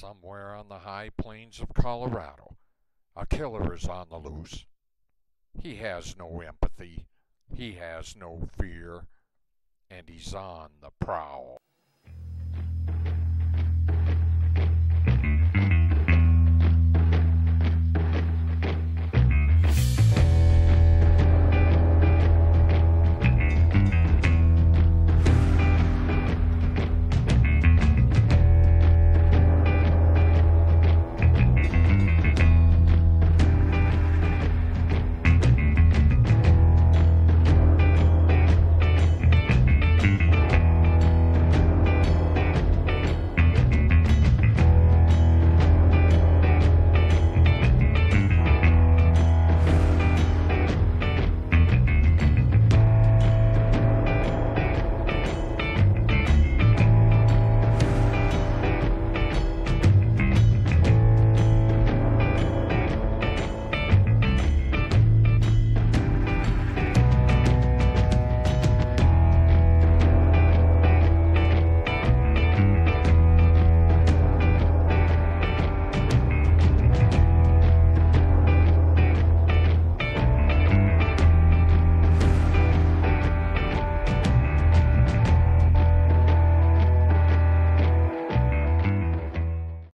Somewhere on the high plains of Colorado, a killer is on the loose. He has no empathy, he has no fear, and he's on the prowl.